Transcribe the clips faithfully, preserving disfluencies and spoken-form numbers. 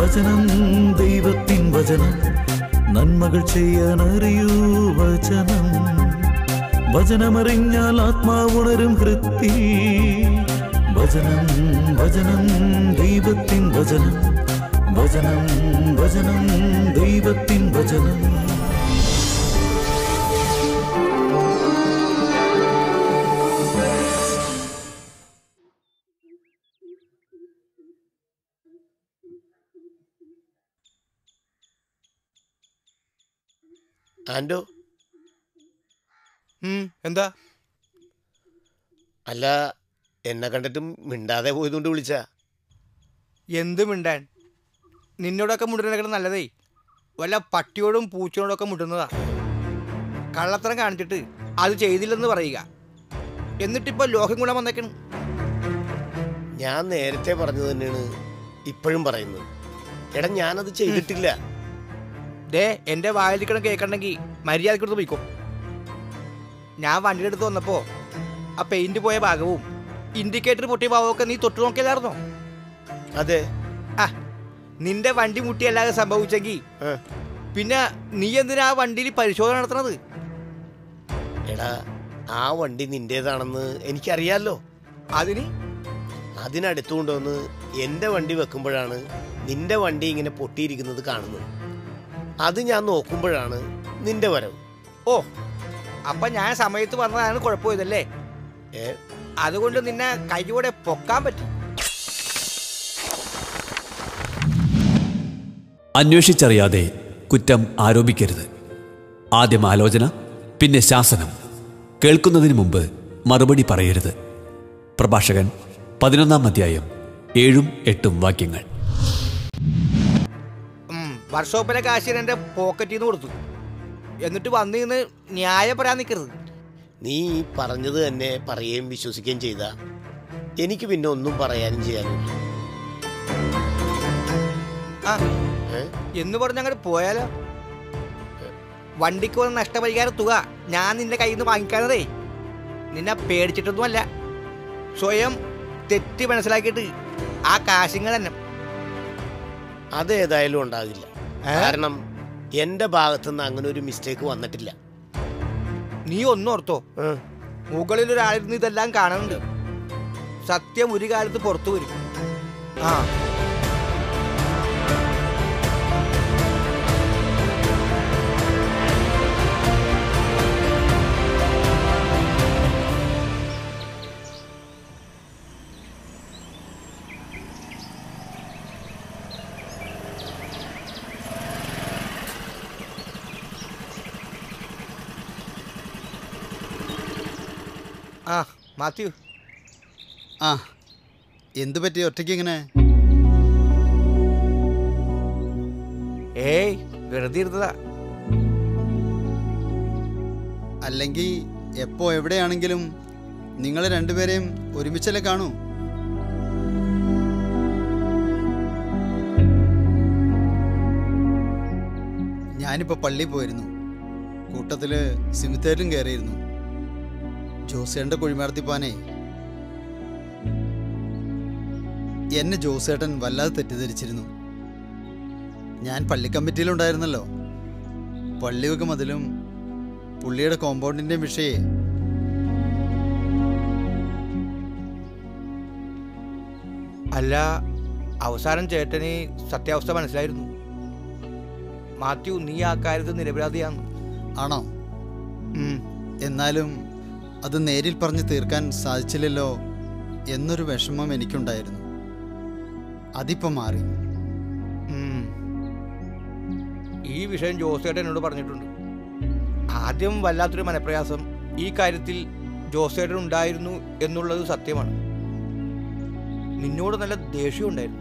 വചനം ദൈവത്തിൻ വചനം നന്മകൾ ചെയ്യാനറിയൂ വചനം വചനമറിഞ്ഞാൽ ആത്മാവുണരും ഹൃത്തി വചനം വചനം ദൈവത്തിൻ വചനം വചനം വചനം ദൈവത്തിൻ വചനം. ആൻഡോ, എന്താ? അല്ല, എന്നെ കണ്ടിട്ടും മിണ്ടാതെ പോയതുകൊണ്ട് വിളിച്ച. എന്ത് മിണ്ടാൻ? നിന്നോടൊക്കെ മുട്ടുന്നതിനേക്കാൾ നല്ലതേ വല്ല പട്ടിയോടും പൂച്ചയോടൊക്കെ മുട്ടുന്നതാ. കള്ളത്തരം കാണിച്ചിട്ട് അത് ചെയ്തില്ലെന്ന് പറയുക, എന്നിട്ടിപ്പോൾ ലോകം കൂടെ വന്നേക്കണം. ഞാൻ നേരത്തെ പറഞ്ഞത് തന്നെയാണ് ഇപ്പോഴും പറയുന്നത്. എടാ, ഞാനത് ചെയ്തിട്ടില്ല. ദേ, എൻ്റെ വായിലിരിക്കണം കേൾക്കണമെങ്കിൽ മര്യാദക്കെടുത്ത് പോയിക്കോ. ഞാൻ വണ്ടിയുടെ അടുത്ത് വന്നപ്പോൾ ആ പെയിന്റ് പോയ ഭാഗവും ഇൻഡിക്കേറ്റർ പൊട്ടിയ ഭാഗമൊക്കെ നീ തൊട്ട് നോക്കിയല്ലായിരുന്നോ? അതെ. ആ, നിന്റെ വണ്ടി മുട്ടിയല്ലാതെ സംഭവിച്ചെങ്കിൽ പിന്നെ നീ എന്തിനാ ആ വണ്ടിയിൽ പരിശോധന നടത്തണത്? എടാ, ആ വണ്ടി നിന്റേതാണെന്ന് എനിക്കറിയാലോ. അതിന് അതിനടുത്ത് കൊണ്ടുവന്ന് എൻ്റെ വണ്ടി വെക്കുമ്പോഴാണ് നിന്റെ വണ്ടി ഇങ്ങനെ പൊട്ടിയിരിക്കുന്നത് കാണുന്നത്. അത് ഞാൻ നോക്കുമ്പോഴാണ് നിന്റെ വരവ്. ഓ, അപ്പൊ ഞാൻ സമയത്ത് പറഞ്ഞതാണ് കുഴപ്പമില്ലല്ലേ? ഏ, അതുകൊണ്ട് നിന്നെ കൈയോടെ പൊക്കാൻ പറ്റും. അന്വേഷിച്ചറിയാതെ കുറ്റം ആരോപിക്കരുത്. ആദ്യം ആലോചന, പിന്നെ ശാസനം. കേൾക്കുന്നതിന് മുമ്പ് മറുപടി പറയരുത്. പ്രഭാഷകൻ പതിനൊന്നാം അധ്യായം ഏഴും എട്ടും വാക്യങ്ങൾ. വർഷോപ്പിലെ കാശിന് എൻ്റെ പോക്കറ്റിൽ നിന്ന് കൊടുത്തു, എന്നിട്ട് വന്നു നിന്ന് ന്യായം പറയാൻ നിൽക്കരുത്. നീ ഈ പറഞ്ഞത് തന്നെ പറയുകയും വിശ്വസിക്കുകയും ചെയ്ത എനിക്ക് പിന്നെ ഒന്നും പറയാനും ചെയ്യാനില്ല. ആ, എന്ന് പറഞ്ഞ് അങ്ങോട്ട് പോയാലോ? വണ്ടിക്ക് വന്ന നഷ്ടപരിഹാര തുക ഞാൻ നിന്റെ കയ്യിൽ നിന്ന് വാങ്ങിക്കാനതേ നിന്നെ പേടിച്ചിട്ടൊന്നുമല്ല. സ്വയം തെറ്റ് മനസ്സിലാക്കിയിട്ട് ആ കാശിങ്ങൾ തന്നെ. അതേതായാലും ഉണ്ടാകില്ല. കാരണം എന്റെ ഭാഗത്തുനിന്ന് അങ്ങനെ ഒരു മിസ്റ്റേക്ക് വന്നിട്ടില്ല. നീ ഒന്നോർത്തോ, മുകളിൽ ഒരാളിരുന്ന് ഇതെല്ലാം കാണുന്നുണ്ട്. സത്യം ഒരു കാലത്ത് പുറത്തു വരും. ആ, ആ മാത്യു. ആ, എന്തു പറ്റി ഒറ്റയ്ക്ക് ഇങ്ങനെ? ഏയ്, വെറുതെ ഇരുന്നതാ. അല്ലെങ്കിൽ എപ്പോ എവിടെയാണെങ്കിലും നിങ്ങൾ രണ്ടുപേരെയും ഒരുമിച്ചല്ലേ കാണൂ. ഞാനിപ്പോൾ പള്ളിയിൽ പോയിരുന്നു. കൂട്ടത്തിൽ സിമിത്തേരിലും കയറിയിരുന്നു. ജോസേട്ടൻ്റെ കുഴിമാടത്തി പോവാനേ എന്നെ ജോസേട്ടൻ വല്ലാതെ തെറ്റിദ്ധരിച്ചിരുന്നു. ഞാൻ പള്ളി കമ്മിറ്റിയിലുണ്ടായിരുന്നല്ലോ. പള്ളിവെക്ക് മതിലും പുള്ളിയുടെ കോമ്പൗണ്ടിൻ്റെ വിഷയേ. അല്ല, അവസാനം ചേട്ടന് സത്യാവസ്ഥ മനസ്സിലായിരുന്നു. മാത്യു, നീ ആ കാര്യത്തിൽ നിരപരാധിയാണ്. ആണോ? എന്നാലും അത് നേരിൽ പറഞ്ഞ് തീർക്കാൻ സാധിച്ചില്ലല്ലോ എന്നൊരു വിഷമം എനിക്കുണ്ടായിരുന്നു. അതിപ്പോൾ മാറി. ഈ വിഷയം ജോസേട്ടൻ എന്നോട് പറഞ്ഞിട്ടുണ്ട്. ആദ്യം വല്ലാത്തൊരു മനപ്രയാസം ഈ കാര്യത്തിൽ ജോസേട്ടൻ ഉണ്ടായിരുന്നു എന്നുള്ളത് സത്യമാണ്. നിന്നോട് നല്ല ദേഷ്യം ഉണ്ടായിരുന്നു.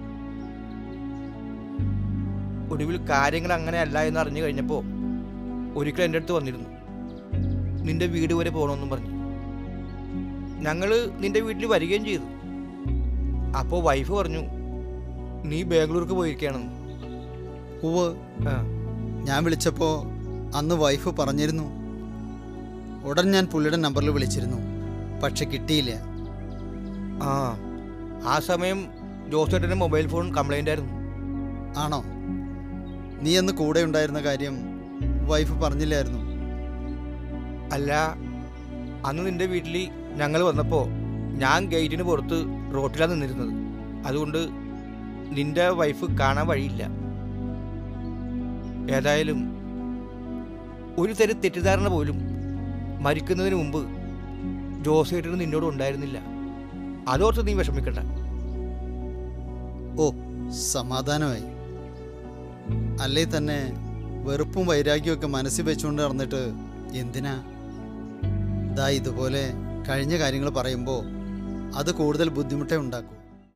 ഒടുവിൽ കാര്യങ്ങൾ അങ്ങനെയല്ല എന്ന് അറിഞ്ഞു കഴിഞ്ഞപ്പോൾ ഒരിക്കൽ എൻ്റെ അടുത്ത് വന്നിരുന്നു. നിന്റെ വീട് വരെ പോകണമെന്നും പറഞ്ഞു. ഞങ്ങൾ നിന്റെ വീട്ടിൽ വരികയും ചെയ്തു. അപ്പോൾ വൈഫ് പറഞ്ഞു, നീ ബാംഗ്ലൂർക്ക് പോയിരിക്കുകയാണെന്ന്. ഉവ്വ്, ഞാൻ വിളിച്ചപ്പോൾ അന്ന് വൈഫ് പറഞ്ഞിരുന്നു. ഉടൻ ഞാൻ പുള്ളിയുടെ നമ്പറിൽ വിളിച്ചിരുന്നു, പക്ഷെ കിട്ടിയില്ല. ആ ആ സമയം ജോസേട്ടൻ്റെ മൊബൈൽ ഫോൺ കംപ്ലൈൻ്റ് ആയിരുന്നു. ആണോ? നീ അന്ന് കൂടെ ഉണ്ടായിരുന്ന കാര്യം വൈഫ് പറഞ്ഞില്ലായിരുന്നു? അല്ല, അന്ന് നിന്റെ വീട്ടിൽ ഞങ്ങൾ വന്നപ്പോൾ ഞാൻ ഗേറ്റിന് പുറത്ത് റോട്ടിലാണ് നിന്നിരുന്നത്. അതുകൊണ്ട് നിന്റെ വൈഫ് കാണാൻ വഴിയില്ല. ഏതായാലും ഒരു തരം തെറ്റിദ്ധാരണ പോലും മരിക്കുന്നതിന് മുമ്പ് ജോസേട്ടന് നിന്നോട് ഉണ്ടായിരുന്നില്ല. അതോർത്ത് നീ വിഷമിക്കണ്ട. ഓ, സമാധാനമായി. അല്ലേ തന്നെ വെറുപ്പും വൈരാഗ്യമൊക്കെ മനസ്സിൽ വെച്ചുകൊണ്ട് നടന്നിട്ട് എന്തിനാ? ദാ ഇതുപോലെ കഴിഞ്ഞ കാര്യങ്ങൾ പറയുമ്പോൾ അത് കൂടുതൽ ബുദ്ധിമുട്ടേ ഉണ്ടാക്കൂ.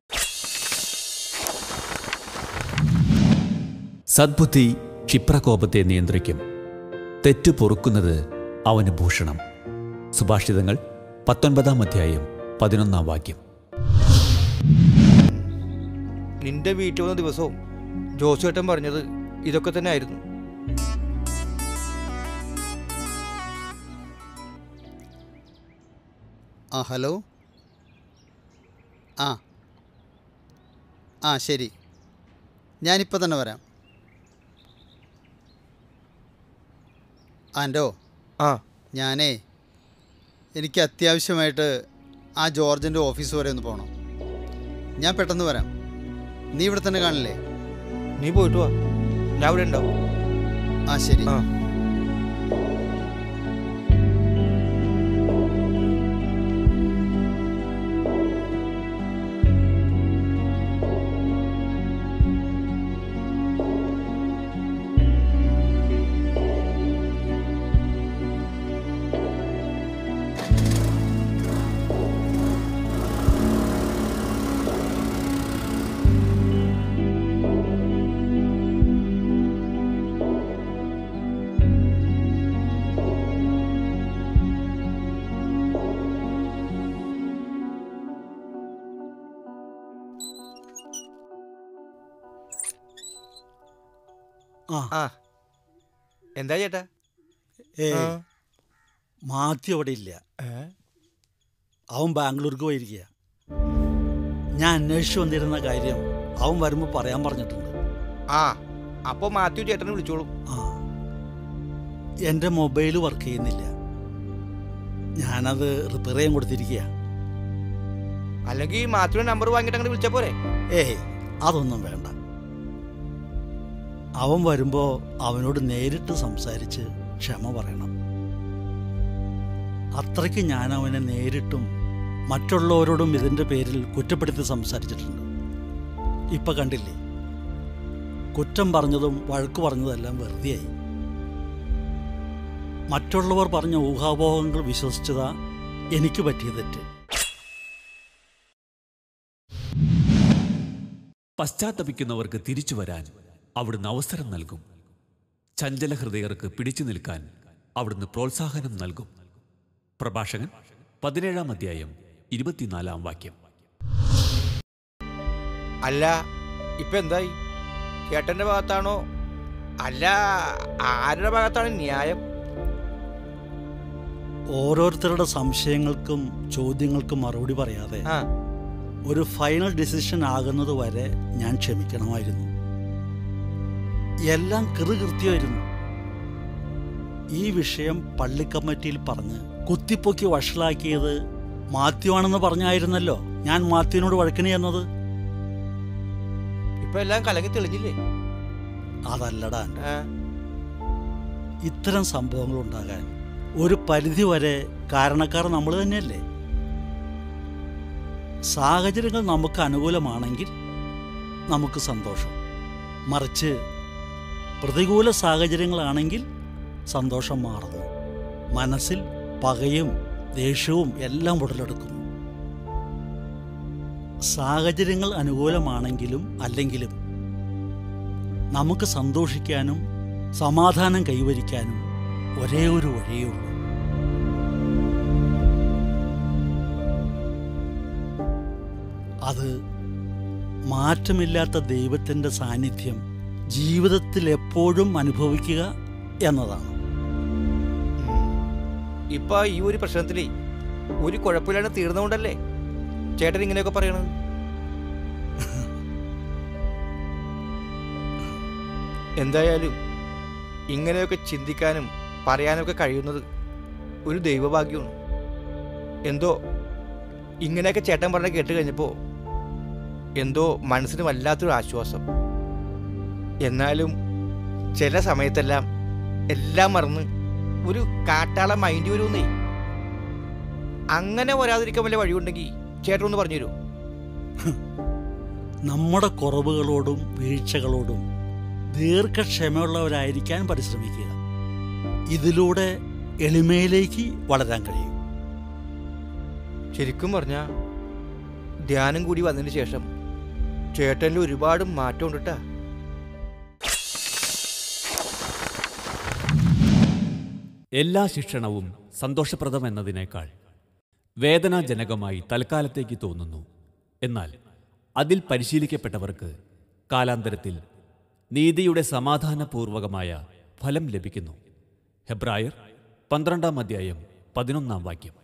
സദ്ബുദ്ധി ക്ഷിപ്രകോപത്തെ നിയന്ത്രിക്കും. തെറ്റു പൊറുക്കുന്നത് അവന് ഭൂഷണം. സുഭാഷിതങ്ങൾ പത്തൊൻപതാം അധ്യായം പതിനൊന്നാം വാക്യം. നിന്റെ വീട്ടിൽ വന്ന ദിവസവും ജോസേട്ടൻ പറഞ്ഞത് ഇതൊക്കെ തന്നെ ആയിരുന്നു. ആ ഹലോ. ആ ആ ശരി, ഞാനിപ്പോൾ തന്നെ വരാം. ആൻഡോ, ആ ഞാനേ എനിക്ക് അത്യാവശ്യമായിട്ട് ആ ജോർജിൻ്റെ ഓഫീസ് വരെ ഒന്ന് പോകണം. ഞാൻ പെട്ടെന്ന് വരാം. നീ ഇവിടെ തന്നെ കാണില്ലേ? നീ പോയിട്ട് വാ, ഞാൻ ഇവിടെ ഉണ്ടാവും. ആ ശരി. ആ ആ എന്താ ചേട്ടാ? ഏ ആ. മാത്യു അവിടെ ഇല്ല. ഏ? അവൻ ബാംഗ്ലൂർക്ക് പോയിരിക്കുക. ഞാൻ അന്വേഷിച്ചു വന്നിരുന്ന കാര്യം അവൻ വരുമ്പോൾ പറയാൻ പറഞ്ഞിട്ടുണ്ട്. ആ അപ്പോൾ മാത്യു ചേട്ടനെ വിളിച്ചോളൂ. ആ, എൻ്റെ മൊബൈൽ വർക്ക് ചെയ്യുന്നില്ല. ഞാനത് റിപ്പയർ ചെയ്യാൻ കൊടുത്തിരിക്കുക. അല്ലെങ്കിൽ മാത്യുവിന്റെ നമ്പർ വാങ്ങിയിട്ട് അങ്ങനെ വിളിച്ചാൽ പോരെ? ഏയ്, അതൊന്നും വേണ്ട. അവൻ വരുമ്പോൾ അവനോട് നേരിട്ട് സംസാരിച്ച് ക്ഷമ പറയണം. അത്രയ്ക്ക് ഞാൻ അവനെ നേരിട്ടും മറ്റുള്ളവരോടും ഇതിൻ്റെ പേരിൽ കുറ്റപ്പെടുത്തി സംസാരിച്ചിട്ടുണ്ട്. ഇപ്പം കണ്ടില്ലേ, കുറ്റം പറഞ്ഞതും വഴക്ക് പറഞ്ഞതെല്ലാം വെറുതെയായി. മറ്റുള്ളവർ പറഞ്ഞ ഊഹാപോഹങ്ങൾ വിശ്വസിച്ചതാ എനിക്ക് പറ്റിയ തെറ്റ്. പശ്ചാത്തപിക്കുന്നവർക്ക് തിരിച്ചു വരാൻ അവിടുന്ന് അവസരം നൽകും. ചഞ്ചല ഹൃദയർക്ക് പിടിച്ചു നിൽക്കാൻ അവിടുന്ന് പ്രോത്സാഹനം നൽകും. പ്രഭാഷകൻ പതിനേഴാം അധ്യായം ഇരുപത്തിനാലാം വാക്യം. അല്ല, ഇപ്പൊ എന്തായി? ചേട്ടന്റെ ഭാഗത്താണോ അല്ല ആരുടെ ഭാഗത്താണ് ന്യായം? ഓരോരുത്തരുടെ സംശയങ്ങൾക്കും ചോദ്യങ്ങൾക്കും മറുപടി പറയാതെ ആ ഒരു ഫൈനൽ ഡിസിഷൻ ആകുന്നത് വരെ ഞാൻ ക്ഷമിക്കണമായിരുന്നു. എല്ലാം കൃതകൃത്യമായിരുന്നു. ഈ വിഷയം പള്ളി കമ്മിറ്റിയിൽ പറഞ്ഞ് കുത്തിപ്പൊക്കി വഷളാക്കിയത് മാത്യു ആണെന്ന് പറഞ്ഞായിരുന്നല്ലോ ഞാൻ മാത്യുവിനോട് വഴക്കിന് ചെന്നത്. ഇപ്പൊ എല്ലാം കലങ്ങി തെളിഞ്ഞില്ലേ? അതല്ലടാ, ആ, ഇത്തരം സംഭവങ്ങൾ ഉണ്ടാകാൻ ഒരു പരിധി വരെ കാരണക്കാർ നമ്മൾ തന്നെയല്ലേ. സാഹചര്യങ്ങൾ നമുക്ക് അനുകൂലമാണെങ്കിൽ നമുക്ക് സന്തോഷം. മറിച്ച് പ്രതികൂല സാഹചര്യങ്ങളാണെങ്കിൽ സന്തോഷം മാറുന്നു. മനസ്സിൽ പകയും ദേഷ്യവും എല്ലാം ഉടലെടുക്കുന്നു. സാഹചര്യങ്ങൾ അനുകൂലമാണെങ്കിലും അല്ലെങ്കിലും നമുക്ക് സന്തോഷിക്കാനും സമാധാനം കൈവരിക്കാനും ഒരേ ഒരു വഴിയേ ഉള്ളൂ. അത് മാറ്റമില്ലാത്ത ദൈവത്തിൻ്റെ സാന്നിധ്യം ജീവിതത്തിൽ എപ്പോഴും അനുഭവിക്കുക എന്നതാണ്. ഇപ്പൊ ഈ ഒരു പ്രശ്നത്തില് ഒരു കുഴപ്പമില്ലാണ്ട് തീർന്നുകൊണ്ടല്ലേ ചേട്ടൻ ഇങ്ങനെയൊക്കെ പറയണത്? എന്തായാലും ഇങ്ങനെയൊക്കെ ചിന്തിക്കാനും പറയാനൊക്കെ കഴിയുന്നത് ഒരു ദൈവഭാഗ്യമാണ്. എന്തോ ഇങ്ങനെയൊക്കെ ചേട്ടൻ പറഞ്ഞ കേട്ട് കഴിഞ്ഞപ്പോൾ എന്തോ മനസ്സിന് വല്ലാത്തൊരു ആശ്വാസം. എന്നാലും ചില സമയത്തെല്ലാം എല്ലാം മറന്ന് ഒരു കാട്ടാള മൈൻഡ് വരുമെന്നേ. അങ്ങനെ വരാതിരിക്കാൻ വല്ല വഴിയുണ്ടെങ്കിൽ ചേട്ടൻ ഒന്ന് പറഞ്ഞു തരുമോ? നമ്മുടെ കുറവുകളോടും വീഴ്ചകളോടും ദീർഘക്ഷമയുള്ളവരായിരിക്കാൻ പരിശ്രമിക്കുക. ഇതിലൂടെ എളിമയിലേക്ക് വളരാൻ കഴിയും. ശരിക്കും പറഞ്ഞാൽ ധ്യാനം കൂടി വന്നതിന് ശേഷം ചേട്ടനിൽ ഒരുപാട് മാറ്റം ഉണ്ടിട്ടാ. എല്ലാ ശിക്ഷണവും സന്തോഷപ്രദമെന്നതിനേക്കാൾ വേദനാജനകമായി തൽക്കാലത്തേക്ക് തോന്നുന്നു. എന്നാൽ അതിൽ പരിശീലിക്കപ്പെട്ടവർക്ക് കാലാന്തരത്തിൽ നീതിയുടെ സമാധാനപൂർവകമായ ഫലം ലഭിക്കുന്നു. ഹെബ്രായർ പന്ത്രണ്ടാം അധ്യായം പതിനൊന്നാം വാക്യം.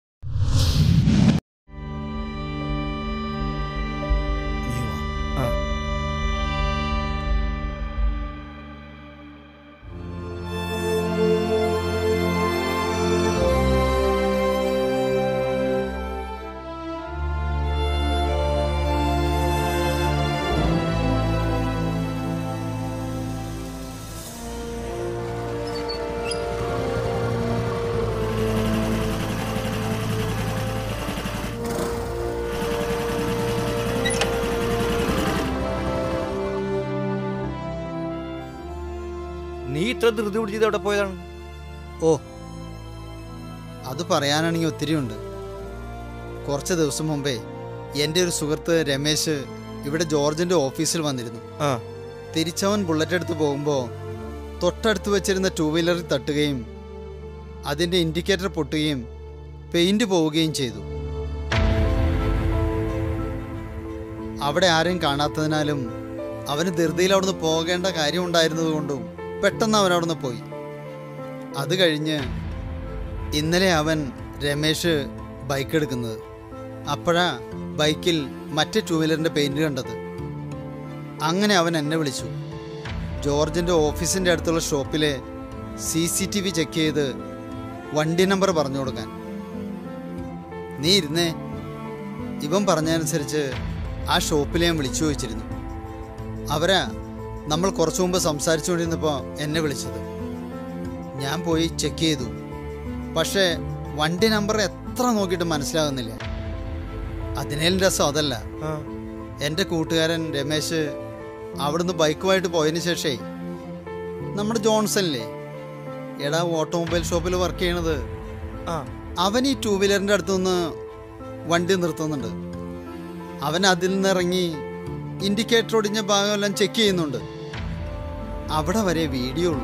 നീ ഇത്ര ധൃതി പിടിച്ചത് എവിടെ പോയതാണ്? ഓ, അത് പറയാനാണെങ്കിൽ ഒത്തിരിയുണ്ട്. കുറച്ച് ദിവസം മുമ്പേ എൻ്റെ ഒരു സുഹൃത്ത് രമേശ് ഇവിടെ ജോർജിൻ്റെ ഓഫീസിൽ വന്നിരുന്നു. ആ തിരിച്ചവൻ ബുള്ളറ്റ് എടുത്ത് പോകുമ്പോൾ തൊട്ടടുത്ത് വെച്ചിരുന്ന ടൂ വീലറിൽ തട്ടുകയും അതിൻ്റെ ഇൻഡിക്കേറ്റർ പൊട്ടുകയും പെയിൻറ് പോവുകയും ചെയ്തു. അവിടെ ആരെയും കാണാത്തതിനാലും അവന് ധൃതിയിൽ അവിടുന്ന് പോകേണ്ട കാര്യമുണ്ടായിരുന്നതുകൊണ്ടും പെട്ടെന്ന് അവൻ അവിടുന്ന് പോയി. അത് കഴിഞ്ഞ് ഇന്നലെ അവൻ രമേശ് ബൈക്ക് എടുക്കുന്നത്. അപ്പോഴാ ബൈക്കിൽ മറ്റേ ടൂ വീലറിൻ്റെ പെയിൻറ് കണ്ടത്. അങ്ങനെ അവൻ എന്നെ വിളിച്ചു. ജോർജിൻ്റെ ഓഫീസിൻ്റെ അടുത്തുള്ള ഷോപ്പിലെ C C T V check ചെയ്ത് വണ്ടി നമ്പർ പറഞ്ഞു കൊടുക്കാൻ. നീ ഇരുന്നേ, ഇവൻ പറഞ്ഞതനുസരിച്ച് ആ ഷോപ്പിൽ ഞാൻ വിളിച്ചു ചോദിച്ചിരുന്നു. അവരാ നമ്മൾ കുറച്ചു മുമ്പ് സംസാരിച്ചുകൊണ്ടിരുന്നപ്പോൾ എന്നെ വിളിച്ചത്. ഞാൻ പോയി ചെക്ക് ചെയ്തു. പക്ഷേ വണ്ടി നമ്പർ എത്ര നോക്കിയിട്ട് മനസ്സിലാകുന്നില്ല. അതിനേലും രസം അതല്ല, എൻ്റെ കൂട്ടുകാരൻ രമേശ് അവിടുന്ന് ബൈക്കുമായിട്ട് പോയതിന് ശേഷേ നമ്മുടെ ജോൺസണില്ലേ, എടാ ഓട്ടോമൊബൈൽ ഷോപ്പിൽ വർക്ക് ചെയ്യണത്, അവൻ ഈ ടൂ വീലറിൻ്റെ അടുത്തുനിന്ന് വണ്ടി നിർത്തുന്നുണ്ട്. അവൻ അതിൽ നിന്ന് ഇറങ്ങി ഇൻഡിക്കേറ്റർ ഒടിഞ്ഞ ഭാഗമെല്ലാം ചെക്ക് ചെയ്യുന്നുണ്ട്. അവിടെ വരെ വീഡിയോ ഉള്ളൂ.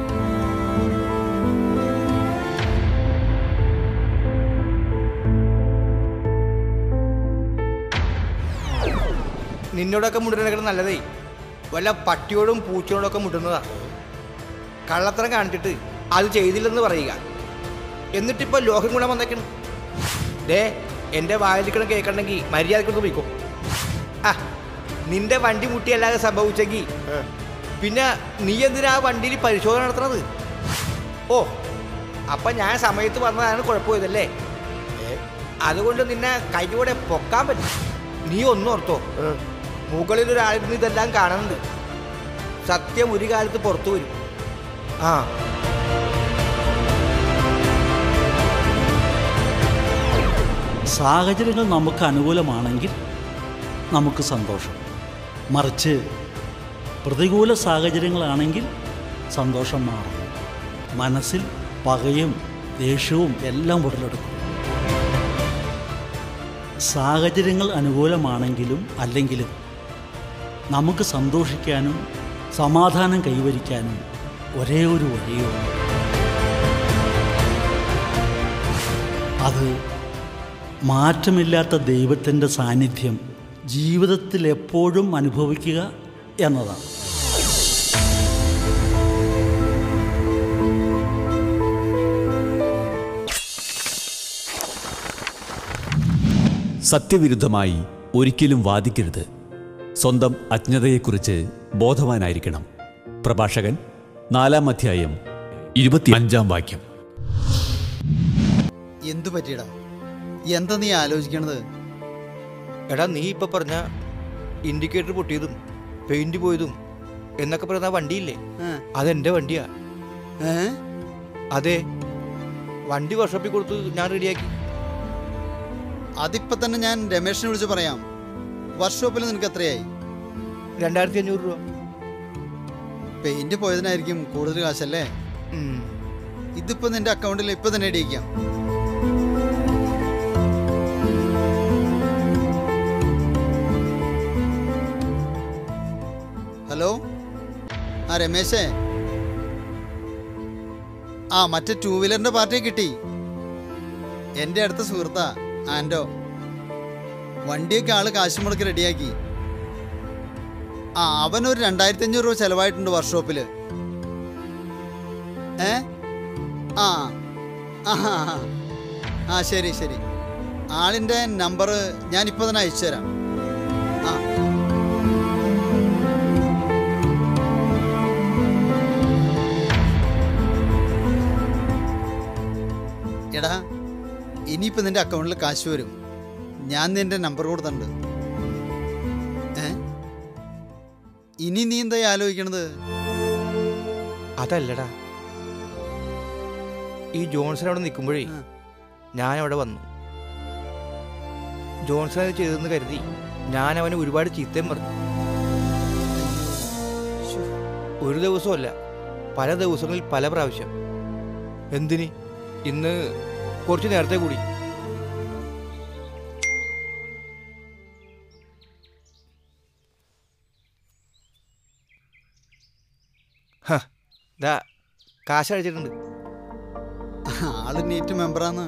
നിന്നോടൊക്കെ മുട്ടുന്നതിനേക്കാൾ നല്ലതേ വല്ല പട്ടിയോടും പൂച്ചയോടൊക്കെ മുട്ടുന്നതാ. കള്ളത്തരം കാണിച്ചിട്ട് അത് ചെയ്തില്ലെന്ന് പറയുക. എന്നിട്ടിപ്പോൾ ലോകം ഗുണം വന്നേക്കണം. ദേ എൻ്റെ വായിലിരിക്കണം കേൾക്കണമെങ്കിൽ മര്യാദക്കൊക്കെ പോയിക്കോ. ആ നിന്റെ വണ്ടി മുട്ടിയല്ലാതെ സംഭവിച്ചെങ്കിൽ പിന്നെ നീ എന്തിനാ വണ്ടിയിൽ പരിശോധന നടത്തുന്നത്? ഓ അപ്പം ഞാൻ സമയത്ത് വന്നതാണ് കുഴപ്പമില്ലല്ലേ? അതുകൊണ്ട് നിന്നെ കൈയോടെ പൊക്കാൻ പറ്റും. നീ ഒന്നും ഓർത്തോ, മുകളിൽ ഒരാളിരുന്ന് ഇതെല്ലാം കാണുന്നുണ്ട്. സത്യം ഒരു കാലത്ത് പുറത്തു വരും. ആ സാഹചര്യങ്ങൾ നമുക്ക് അനുകൂലമാണെങ്കിൽ നമുക്ക് സന്തോഷം. മറിച്ച് പ്രതികൂല സാഹചര്യങ്ങളാണെങ്കിൽ സന്തോഷം മാറും. മനസ്സിൽ പകയും ദേഷ്യവും എല്ലാം ഉടലെടുക്കും. സാഹചര്യങ്ങൾ അനുകൂലമാണെങ്കിലും അല്ലെങ്കിലും നമുക്ക് സന്തോഷിക്കാനും സമാധാനം കൈവരിക്കാനും ഒരേ ഒരു വഴിയുണ്ട്. അത് മാറ്റമില്ലാത്ത ദൈവത്തിൻ്റെ സാന്നിധ്യം ജീവിതത്തിൽ എപ്പോഴും അനുഭവിക്കുക എന്നതാണ്. സത്യവിരുദ്ധമായി ഒരിക്കലും വാദിക്കരുത്. സ്വന്തം അജ്ഞതയെക്കുറിച്ച് ബോധവാനായിരിക്കണം. പ്രഭാഷകൻ നാലാം അധ്യായം ഇരുപത്തി അഞ്ചാം വാക്യം. എന്തു പറ്റിയടാ? എന്താ നീ ആലോചിക്കണത്? എടാ, നീ ഇപ്പൊ പറഞ്ഞ ഇൻഡിക്കേറ്റർ പൊട്ടിയതും പെയിന്റ് പോയതും എന്നൊക്കെ പറയുന്ന വണ്ടിയില്ലേ, അതെന്റെ വണ്ടിയാ. ഏ അതെ, വണ്ടി വർക്ക്ഷോപ്പിൽ കൊടുത്ത് ഞാൻ റെഡിയാക്കി. അതിപ്പോ തന്നെ ഞാൻ രമേഷിനെ വിളിച്ച് പറയാം. വർക്ക്ഷോപ്പിൽ നിനക്ക് എത്രയായി? രണ്ടായിരത്തി അഞ്ഞൂറ് രൂപ. പെയിന്റ് പോയതിനായിരിക്കും കൂടുതൽ കാശല്ലേ? ഇതിപ്പോ നിന്റെ അക്കൗണ്ടിൽ ഇപ്പൊ തന്നെ ഇടിയിക്കാം. ഹലോ, ആ രമേശേ, ആ മറ്റേ ടൂ വീലറിന്റെ പാർട്ടിയെ കിട്ടി. എൻ്റെ അടുത്ത സുഹൃത്താ ആൻഡോ. വണ്ടിയൊക്കെ ആള് കാശ് മുടക്കി റെഡിയാക്കി. ആ അവനൊരു രണ്ടായിരത്തി അഞ്ഞൂറ് രൂപ ചെലവായിട്ടുണ്ട് വർക്ക്ഷോപ്പില്. ഏ ആ ആ ആ ശരി ശരി. ആളിൻ്റെ നമ്പർ ഞാനിപ്പോൾ തന്നെ അയച്ചു തരാം. ആ എടാ, ഇനിയിപ്പോൾ നിന്റെ അക്കൗണ്ടിൽ കാശ് വരും. ഞാൻ നിന്റെ നമ്പർ കൊടുത്തിട്ടുണ്ട്. ഏ ഇനി നീ എന്തായി ആലോചിക്കണത്? അതല്ലടാ, ഈ ജോൺസൺ അവിടെ നിൽക്കുമ്പോഴേ ഞാൻ അവിടെ വന്നു. ജോൺസൺ അത് ചെയ്തെന്ന് കരുതി ഞാൻ അവന് ഒരുപാട് ചീത്തയും പറഞ്ഞു. ഒരു ദിവസമല്ല, പല ദിവസങ്ങളിൽ പല പ്രാവശ്യം. എന്തിന്? ഇന്ന് കുറച്ച് നേരത്തെ കൂടി. ദാ കാശ് അടിച്ചിട്ടുണ്ട്. ആള് നീറ്റ് മെമ്പറാന്ന്.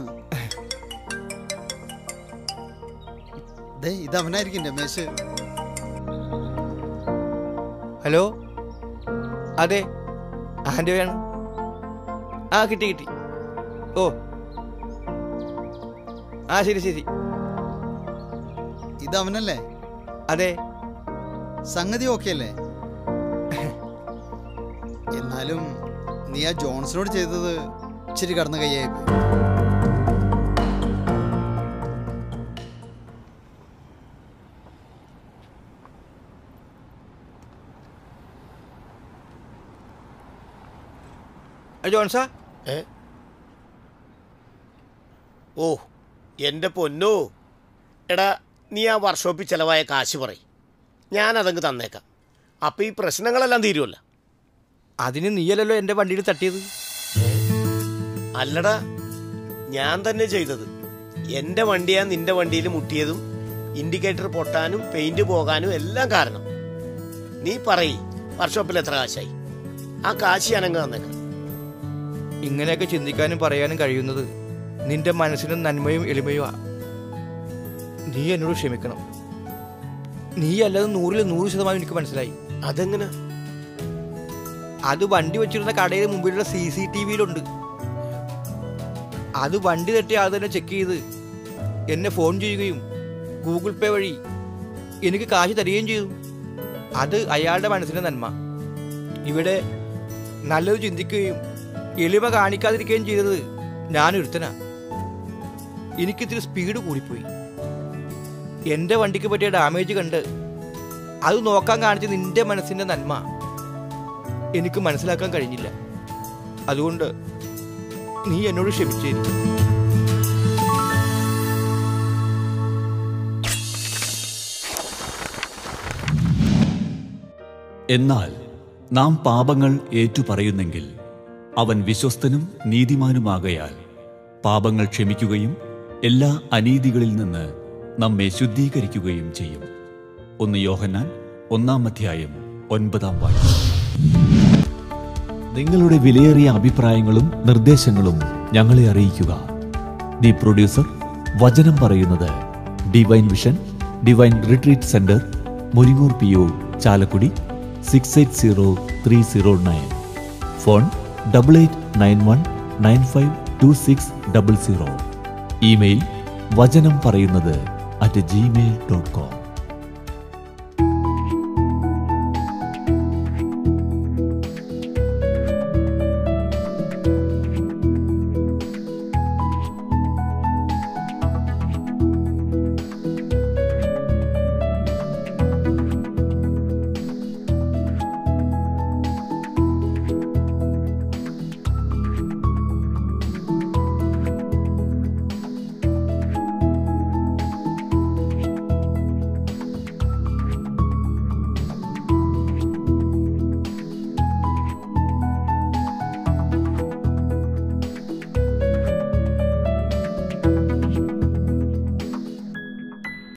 ദേ ഇത് അവനായിരിക്കും രമേശ്. ഹലോ, അതെ ആൻ്റെയാണ്. ആ കിട്ടി കിട്ടി. ഓ ആ ശരി ശരി. ഇത് അവനല്ലേ? അതെ. സംഗതി ഓക്കെ അല്ലേ? എന്നാലും നീ ആ ജോൺസണോട് ചെയ്തത് ഇച്ചിരി കടന്നു കയ്യായി. ജോൺസാ, ഏ ഓ എൻ്റെ പൊന്നോ, എടാ നീ ആ വർക്ക്ഷോപ്പിൽ ചിലവായ കാശ് പറയും, ഞാനതങ്ങ് തന്നേക്കാം. അപ്പം ഈ പ്രശ്നങ്ങളെല്ലാം തീരുമല്ലോ. അതിന് നീയല്ലല്ലോ എൻ്റെ വണ്ടിയിൽ തട്ടിയത്. അല്ലടാ, ഞാൻ തന്നെ ചെയ്തത്. എൻ്റെ വണ്ടിയാ നിന്റെ വണ്ടിയിൽ മുട്ടിയതും ഇൻഡിക്കേറ്റർ പൊട്ടാനും പെയിന്റ് പോകാനും എല്ലാം കാരണം. നീ പറയ്, വർക്ക്ഷോപ്പിൽ എത്ര കാശായി? ആ കാശ് ഞാനങ്ങ് തന്നേക്കാം. ഇങ്ങനെയൊക്കെ ചിന്തിക്കാനും പറയാനും കഴിയുന്നത് നിന്റെ മനസ്സിനും നന്മയും എളിമയുമാണ്. നീ എന്നോട് ക്ഷമിക്കണം. നീ അല്ലാതെ നൂറിൽ നൂറ് ശതമാനം എനിക്ക് മനസ്സിലായി. അതെങ്ങനെ? അത് വണ്ടി വെച്ചിരുന്ന കടയുടെ മുമ്പിലുള്ള സി സി ടി വിയിലുണ്ട്. അത് വണ്ടി തട്ടി അത് തന്നെ ചെക്ക് ചെയ്ത് എന്നെ ഫോൺ ചെയ്യുകയും ഗൂഗിൾ പേ വഴി എനിക്ക് കാശ് തരികയും ചെയ്തു. അത് അയാളുടെ മനസ്സിൻ്റെ നന്മ. ഇവിടെ നല്ലത് ചിന്തിക്കുകയും എളിമ കാണിക്കാതിരിക്കുകയും ചെയ്തത് ഞാനൊരുത്തനാ. എനിക്കിത്തിരി സ്പീഡ് കൂടിപ്പോയി. എൻ്റെ വണ്ടിക്ക് പറ്റിയ ഡാമേജ് കണ്ട് അത് നോക്കാൻ കാണിച്ച നിന്റെ മനസ്സിൻ്റെ നന്മ എനിക്ക് മനസ്സിലാക്കാൻ കഴിഞ്ഞില്ല. അതുകൊണ്ട് നീ എന്നോട് ക്ഷമിച്ചേരും. എന്നാൽ നാം പാപങ്ങൾ ഏറ്റുപറയുന്നെങ്കിൽ അവൻ വിശ്വസ്തനും നീതിമാനുമാകയാൽ പാപങ്ങൾ ക്ഷമിക്കുകയും എല്ലാ അനീതികളിൽ നിന്ന് നമ്മെ ശുദ്ധീകരിക്കുകയും ചെയ്യും. ഒന്ന് യോഹന്നാൻ ഒന്നാം അധ്യായം ഒൻപതാം വാക്യം. നിങ്ങളുടെ വിലയേറിയ അഭിപ്രായങ്ങളും നിർദ്ദേശങ്ങളും ഞങ്ങളെ അറിയിക്കുക. ദി പ്രൊഡ്യൂസർ, വചനം പറയുന്നത്, divine vision, divine retreat centre, Muringoor P O, Chalakudy six eight zero three zero nine. Phone double eight nine one nine five two six double zero. Email വചനം പറയുന്നത് അറ്റ് ജിമെയിൽ ഡോട്ട് കോം.